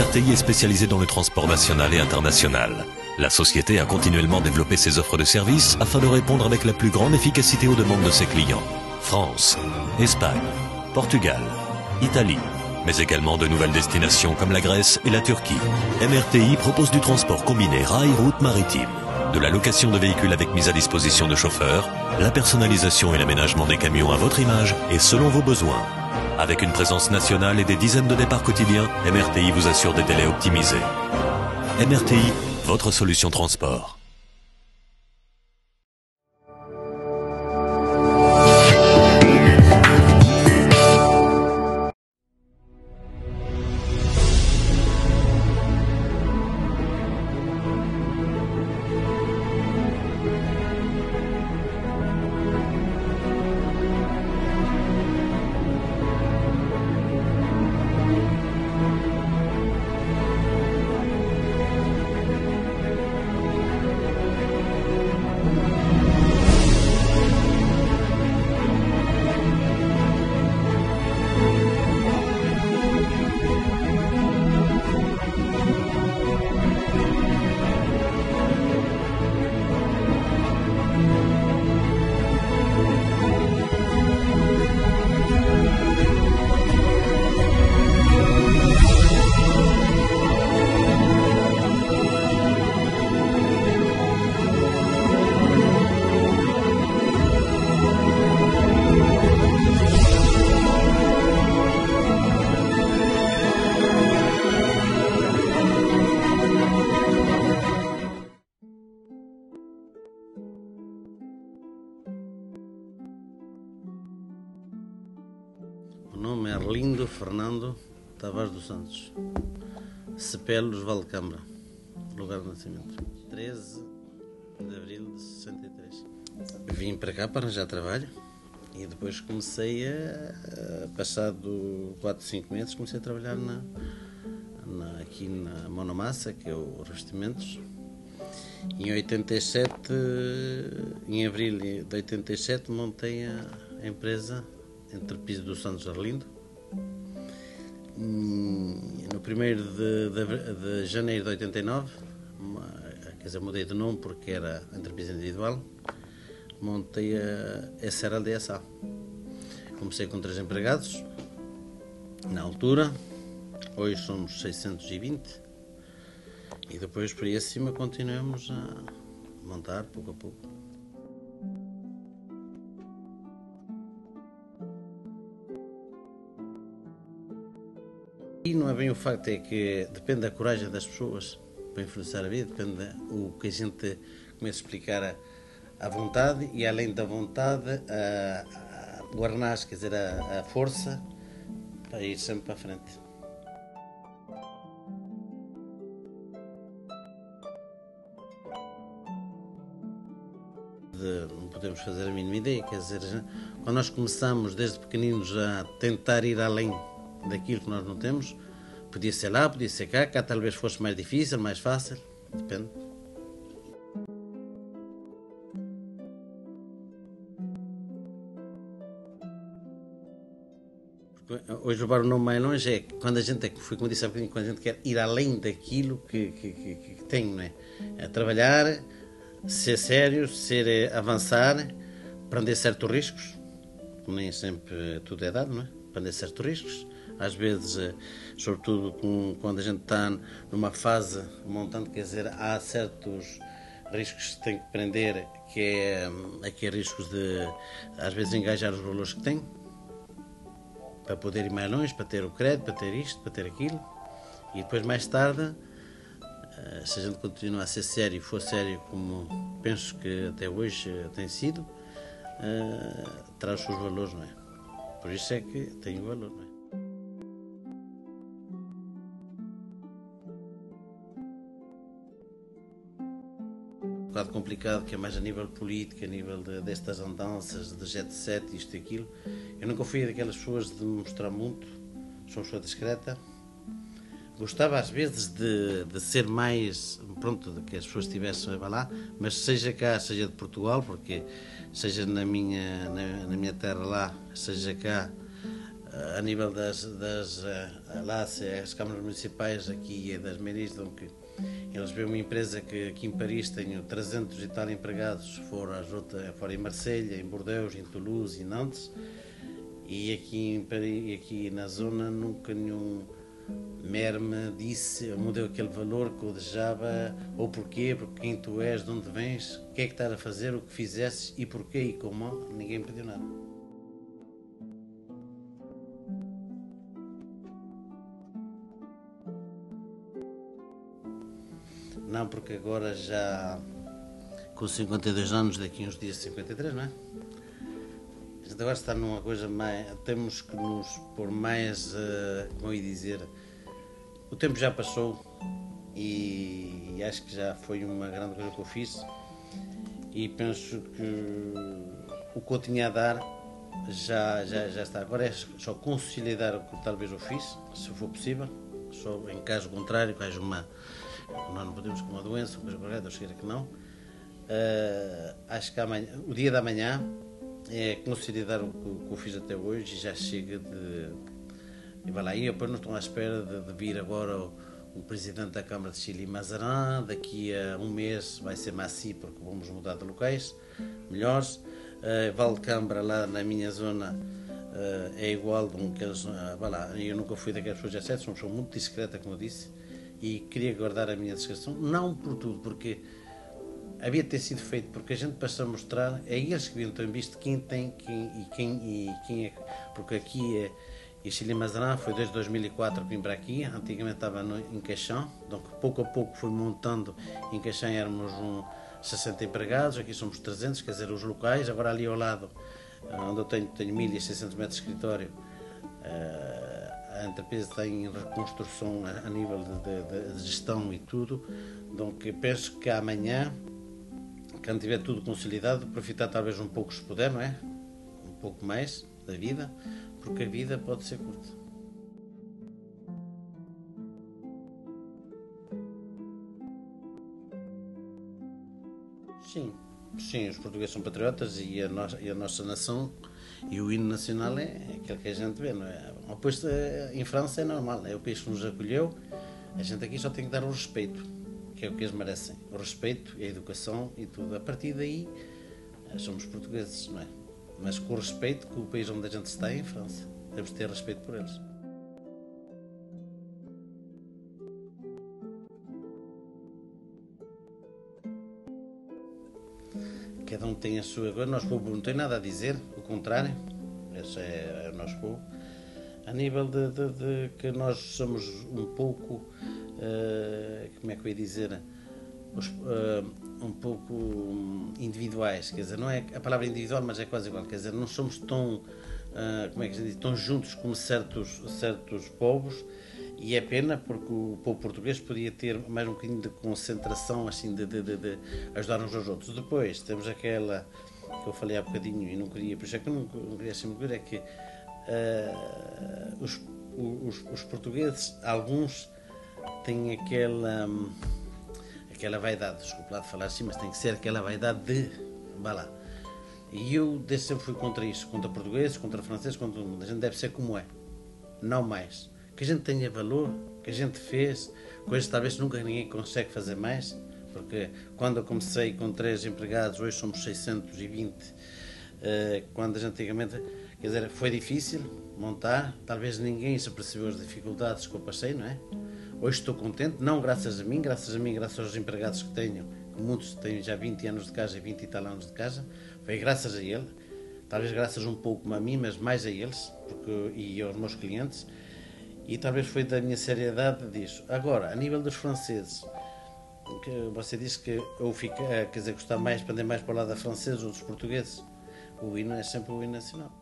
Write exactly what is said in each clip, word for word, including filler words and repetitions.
R T I est spécialisée dans le transport national et international. La société a continuellement développé ses offres de services afin de répondre avec la plus grande efficacité aux demandes de ses clients. France, Espagne, Portugal, Italie, mais également de nouvelles destinations comme la Grèce et la Turquie. M R T I propose du transport combiné rail-route maritime, de la location de véhicules avec mise à disposition de chauffeurs, la personnalisation et l'aménagement des camions à votre image et selon vos besoins. Avec une présence nationale et des dizaines de départs quotidiens, M R T I vous assure des délais optimisés. M R T I, votre solution transport. O nome é Arlindo Fernando Tavares dos Santos, Cepelos, Valcambra, lugar de nascimento, treze de abril de sessenta e três. Vim para cá para arranjar trabalho e depois comecei a, a passado quatro, cinco meses, comecei a trabalhar na, na, aqui na Monomassa, que é o Revestimentos. Em oitenta e sete, em abril de oitenta e sete, montei a, a empresa entre Piso dos Santos e Arlindo. No primeiro de, de, de janeiro de oitenta e nove, uma, quer dizer, mudei de nome porque era entrepisa individual, montei a S R L D S A. Comecei com três empregados, na altura, hoje somos seiscentos e vinte, e depois por aí acima continuamos a montar pouco a pouco. E não é bem o facto, é que depende da coragem das pessoas para influenciar a vida, depende do que a gente começa a explicar a, a vontade e, além da vontade, a, a, o arnaz, quer dizer, a, a força para ir sempre para a frente. De, não podemos fazer a mínima ideia, quer dizer, quando nós começamos desde pequeninos a tentar ir além daquilo que nós não temos, podia ser lá, podia ser cá, cá talvez fosse mais difícil, mais fácil, depende. Porque hoje levar o nome mais longe é quando a gente, foi como disse há bocadinho, quando a gente quer ir além daquilo que, que, que, que tem, não é? É trabalhar, ser sério, ser, avançar, aprender certos riscos, nem sempre tudo é dado, não é? Aprender certos riscos. Às vezes, sobretudo quando a gente está numa fase montante, quer dizer, há certos riscos que se tem que aprender, que é aqui riscos de, às vezes, engajar os valores que tem, para poder ir mais longe, para ter o crédito, para ter isto, para ter aquilo. E depois, mais tarde, se a gente continuar a ser sério e for sério como penso que até hoje tem sido, traz os seus valores, não é? Por isso é que tem o valor, não é? Um bocado complicado, que é mais a nível político, a nível de, destas andanças, de jet set, isto e aquilo. Eu nunca fui daquelas pessoas de mostrar muito, sou uma pessoa discreta. Gostava às vezes de, de ser mais, pronto, de que as pessoas estivessem lá, mas seja cá, seja de Portugal, porque seja na minha, na, na minha terra lá, seja cá, a nível das, das lá, as câmaras municipais aqui e das maiorias, que eles veem uma empresa que aqui em Paris tem trezentos e tal empregados, fora, as outras, fora em Marselha, em Bordeaux, em Toulouse e Nantes, e aqui, em Paris, aqui na zona nunca nenhum mer me disse, me deu aquele valor que eu desejava, ou porquê, porque quem tu és, de onde vens, o que é que estás a fazer, o que fizeste e porquê e como, ninguém me pediu nada. Não, porque agora já com cinquenta e dois anos, daqui a uns dias cinquenta e três, não é? A gente agora está numa coisa mais. Temos que nos pôr mais. Uh, como eu ia dizer? O tempo já passou e, e acho que já foi uma grande coisa que eu fiz. E penso que o que eu tinha a dar já, já, já está. Agora é só consolidar o que talvez eu fiz, se for possível. Só em caso contrário, que haja uma. Nós não podemos com uma doença, uma coisa qualquer, Deus queira que não. Uh, acho que amanhã, o dia da manhã é consolidar o que eu fiz até hoje e já chega de. E vai lá, e depois não estou à espera de, de vir agora o, o presidente da Câmara de Chile, Mazarin. Daqui a um mês vai ser Massi, porque vamos mudar de locais melhores. Uh, Valcambra, lá na minha zona, uh, é igual de um que eles. Uh, vai lá, eu nunca fui daquelas pessoas já certas, sou uma pessoa muito discreta, como eu disse. E queria guardar a minha discreção, não por tudo, porque havia de ter sido feito, porque a gente passa a mostrar, é eles que deviam ter visto quem tem quem, e, quem, e quem é, porque aqui é, e Chile Mazarin foi desde dois mil e quatro que vim para aqui, antigamente estava no, em Caixão, então pouco a pouco fui montando, em Caixão éramos um, sessenta empregados, aqui somos trezentos, quer dizer, os locais, agora ali ao lado, onde eu tenho, tenho mil e seiscentos metros de escritório, uh, a empresa está em reconstrução a, a nível de, de, de gestão e tudo, então penso que amanhã, quando tiver tudo consolidado, aproveitar talvez um pouco se puder, não é? Um pouco mais da vida, porque a vida pode ser curta. Sim, sim, os portugueses são patriotas e a, no, e a nossa nação e o hino nacional é, é aquele que a gente vê, não é? Depois, em França é normal, é o país que nos acolheu, a gente aqui só tem que dar o respeito, que é o que eles merecem, o respeito, a educação e tudo. A partir daí, somos portugueses, não é? Mas com o respeito que o país onde a gente está é em França, temos de ter respeito por eles. Cada um tem a sua coisa, nós povo não tem nada a dizer, o contrário, esse é, é o nosso povo. A nível de, de, de que nós somos um pouco, uh, como é que eu ia dizer, os, uh, um pouco individuais, quer dizer, não é a palavra individual, mas é quase igual, quer dizer, não somos tão, uh, como é que se diz, tão juntos como certos, certos povos, e é pena porque o povo português podia ter mais um bocadinho de concentração, assim, de, de, de, de ajudar uns aos outros. Depois temos aquela que eu falei há bocadinho e não queria, por isso é que eu não, não queria assim muito, é que uh, os, os, os portugueses, alguns têm aquela aquela vaidade, desculpa lá de falar assim, mas tem que ser aquela vaidade de, vá lá. E eu desde sempre fui contra isso, contra portugueses, contra franceses, contra todo mundo. A gente deve ser como é, não mais. Que a gente tenha valor, que a gente fez, coisas talvez nunca ninguém consegue fazer mais, porque quando eu comecei com três empregados, hoje somos seiscentos e vinte, quando a gente antigamente, quer dizer, foi difícil montar, talvez ninguém se apercebeu as dificuldades que eu passei, não é? Hoje estou contente, não graças a mim, graças a mim, graças aos empregados que tenho, que muitos têm já vinte anos de casa e vinte e tal anos de casa, foi graças a ele, talvez graças um pouco a mim, mas mais a eles, porque, e aos meus clientes, e talvez foi da minha seriedade disso. Agora, a nível dos franceses, que você disse que eu fico, quer dizer, gostar mais, aprender mais para o lado da francesa ou dos portugueses, o hino é sempre o hino nacional.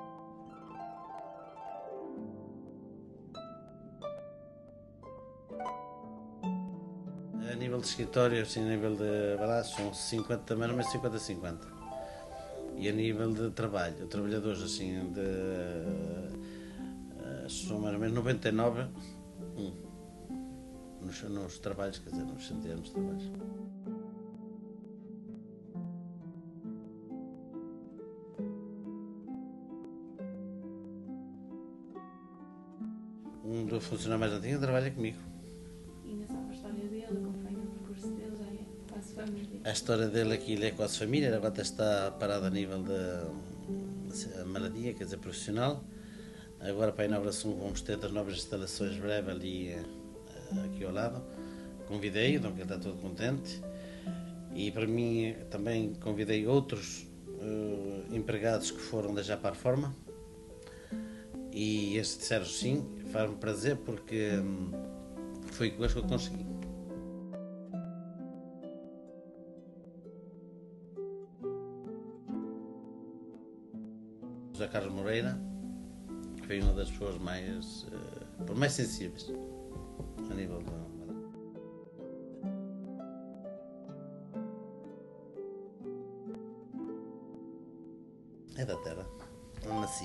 A nível de escritório, assim, a nível de balanço, são cinquenta, mais ou menos cinquenta a cinquenta. E a nível de trabalho, trabalhadores, assim, de são mais ou menos noventa e nove hum, nos, nos trabalhos, quer dizer, nos centenas de trabalhos. um do funcionário mais antigo trabalha comigo. E ainda sabe a história dele, acompanha o percurso dele, já é quase família. A história dele aqui ele é quase família, agora está parado a nível da maladia, quer dizer, profissional. Agora para a inauguração vamos ter das novas instalações breve ali aqui ao lado. Convidei-o, então ele está todo contente. E para mim também convidei outros uh, empregados que foram da Já para a Reforma. E estes disseram sim, faz-me prazer porque um, foi com eles que eu consegui. José Carlos Moreira foi uma das pessoas mais, uh, mais sensíveis a nível da. É da terra, não nasci.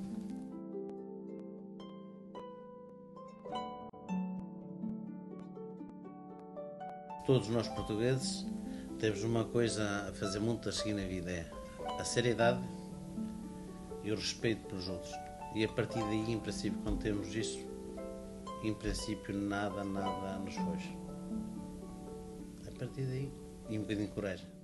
Todos nós portugueses temos uma coisa a fazer muito a seguir na vida, é a seriedade e o respeito pelos outros. E a partir daí, em princípio, quando temos isso, em princípio nada, nada nos foge. A partir daí, e um bocadinho de coragem.